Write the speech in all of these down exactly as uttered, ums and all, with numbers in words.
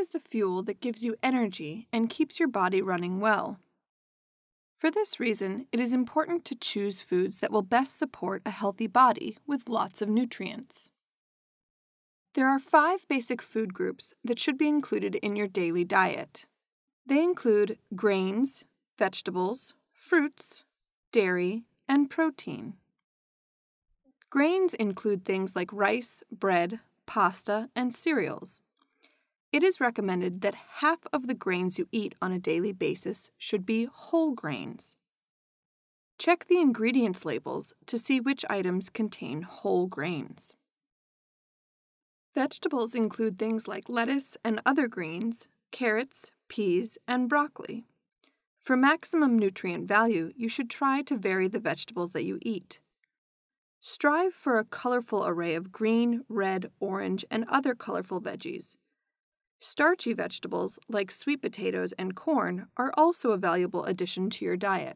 is the fuel that gives you energy and keeps your body running well. For this reason, it is important to choose foods that will best support a healthy body with lots of nutrients. There are five basic food groups that should be included in your daily diet. They include grains, vegetables, fruits, dairy, and protein. Grains include things like rice, bread, pasta, and cereals. It is recommended that half of the grains you eat on a daily basis should be whole grains. Check the ingredients labels to see which items contain whole grains. Vegetables include things like lettuce and other greens, carrots, peas, and broccoli. For maximum nutrient value, you should try to vary the vegetables that you eat. Strive for a colorful array of green, red, orange, and other colorful veggies. Starchy vegetables like sweet potatoes and corn are also a valuable addition to your diet.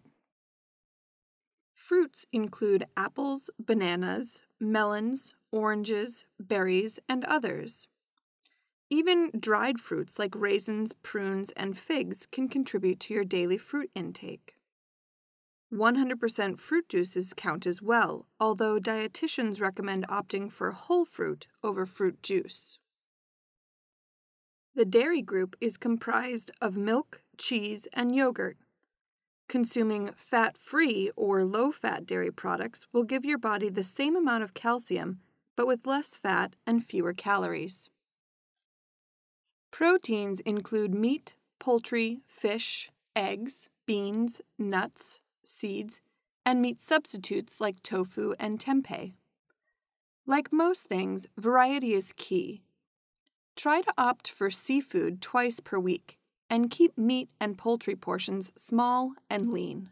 Fruits include apples, bananas, melons, oranges, berries, and others. Even dried fruits like raisins, prunes, and figs can contribute to your daily fruit intake. one hundred percent fruit juices count as well, although dietitians recommend opting for whole fruit over fruit juice. The dairy group is comprised of milk, cheese, and yogurt. Consuming fat-free or low-fat dairy products will give your body the same amount of calcium, but with less fat and fewer calories. Proteins include meat, poultry, fish, eggs, beans, nuts, seeds, and meat substitutes like tofu and tempeh. Like most things, variety is key. Try to opt for seafood twice per week and keep meat and poultry portions small and lean.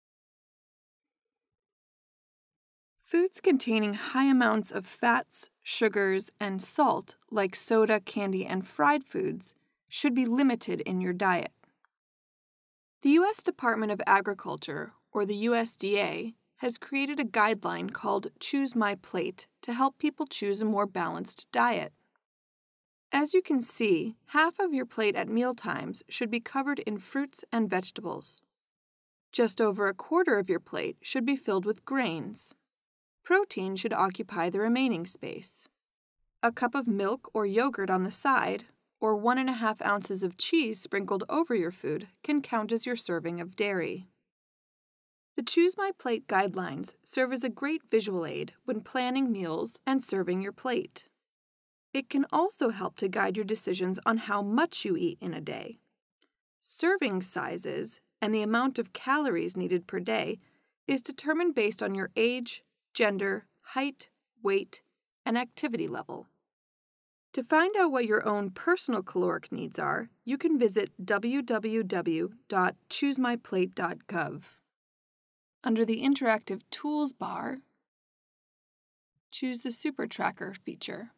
Foods containing high amounts of fats, sugars, and salt, like soda, candy, and fried foods, should be limited in your diet. The U S Department of Agriculture, or the U S D A, has created a guideline called Choose My Plate to help people choose a more balanced diet. As you can see, half of your plate at mealtimes should be covered in fruits and vegetables. Just over a quarter of your plate should be filled with grains. Protein should occupy the remaining space. A cup of milk or yogurt on the side, or one and a half ounces of cheese sprinkled over your food, can count as your serving of dairy. The Choose My Plate guidelines serve as a great visual aid when planning meals and serving your plate. It can also help to guide your decisions on how much you eat in a day. Serving sizes and the amount of calories needed per day is determined based on your age, gender, height, weight, and activity level. To find out what your own personal caloric needs are, you can visit w w w dot choose my plate dot gov. Under the Interactive Tools bar, choose the Super Tracker feature.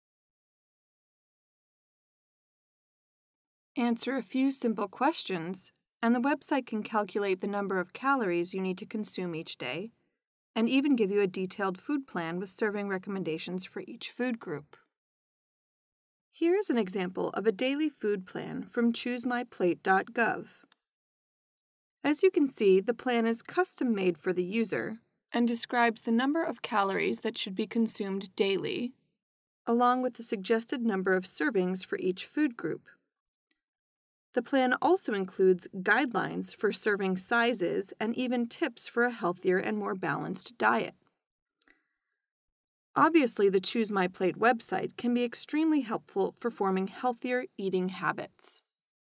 Answer a few simple questions, and the website can calculate the number of calories you need to consume each day, and even give you a detailed food plan with serving recommendations for each food group. Here is an example of a daily food plan from choose my plate dot gov. As you can see, the plan is custom-made for the user and describes the number of calories that should be consumed daily, along with the suggested number of servings for each food group. The plan also includes guidelines for serving sizes and even tips for a healthier and more balanced diet. Obviously, the Choose My Plate website can be extremely helpful for forming healthier eating habits.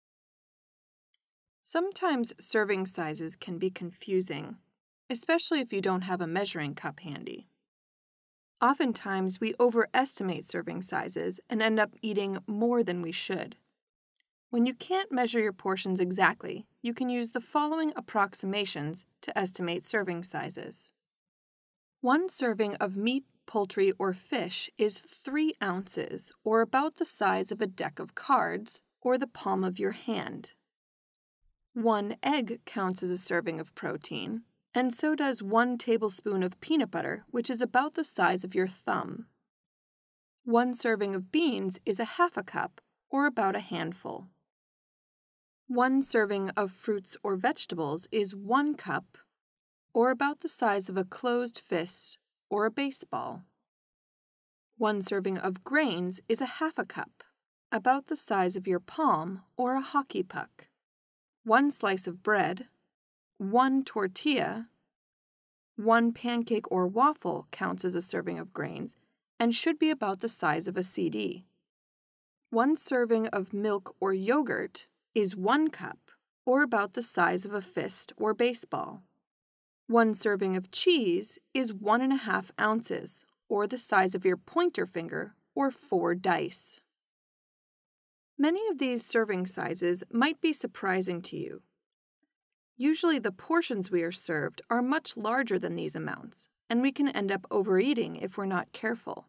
Sometimes serving sizes can be confusing, especially if you don't have a measuring cup handy. Oftentimes, we overestimate serving sizes and end up eating more than we should. When you can't measure your portions exactly, you can use the following approximations to estimate serving sizes. One serving of meat, poultry, or fish is three ounces, or about the size of a deck of cards, or the palm of your hand. One egg counts as a serving of protein, and so does one tablespoon of peanut butter, which is about the size of your thumb. One serving of beans is a half a cup, or about a handful. One serving of fruits or vegetables is one cup, or about the size of a closed fist or a baseball. One serving of grains is a half a cup, about the size of your palm or a hockey puck. One slice of bread, one tortilla, one pancake or waffle counts as a serving of grains and should be about the size of a C D. One serving of milk or yogurt is one cup, or about the size of a fist or baseball. One serving of cheese is one and a half ounces, or the size of your pointer finger, or four dice. Many of these serving sizes might be surprising to you. Usually the portions we are served are much larger than these amounts, and we can end up overeating if we're not careful.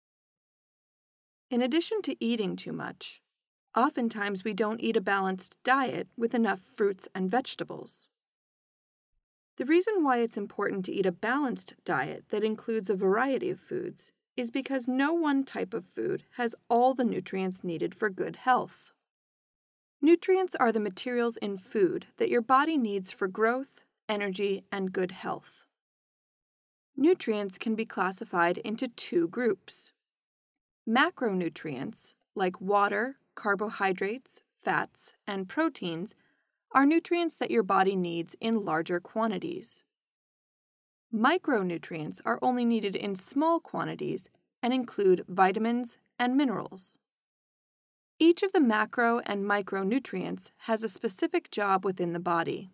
In addition to eating too much, oftentimes we don't eat a balanced diet with enough fruits and vegetables. The reason why it's important to eat a balanced diet that includes a variety of foods is because no one type of food has all the nutrients needed for good health. Nutrients are the materials in food that your body needs for growth, energy, and good health. Nutrients can be classified into two groups. Macronutrients, like water, carbohydrates, fats, and proteins, are nutrients that your body needs in larger quantities. Micronutrients are only needed in small quantities and include vitamins and minerals. Each of the macro and micronutrients has a specific job within the body.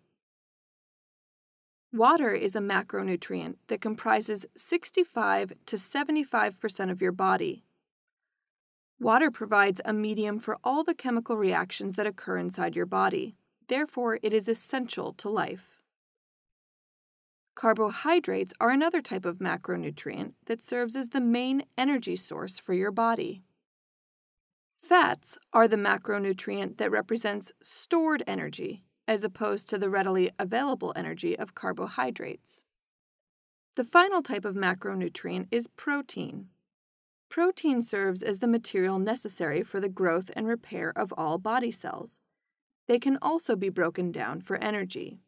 Water is a macronutrient that comprises sixty-five to seventy-five percent of your body. Water provides a medium for all the chemical reactions that occur inside your body. Therefore, it is essential to life. Carbohydrates are another type of macronutrient that serves as the main energy source for your body. Fats are the macronutrient that represents stored energy, as opposed to the readily available energy of carbohydrates. The final type of macronutrient is protein. Protein serves as the material necessary for the growth and repair of all body cells. They can also be broken down for energy.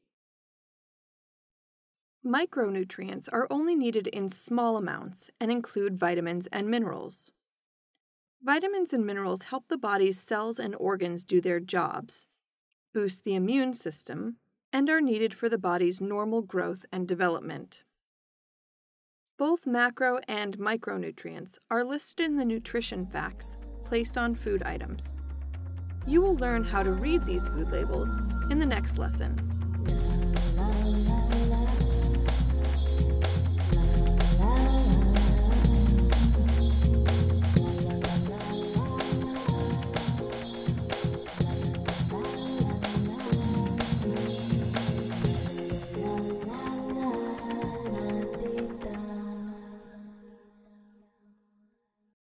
Micronutrients are only needed in small amounts and include vitamins and minerals. Vitamins and minerals help the body's cells and organs do their jobs, boost the immune system, and are needed for the body's normal growth and development. Both macro and micronutrients are listed in the nutrition facts placed on food items. You will learn how to read these food labels in the next lesson.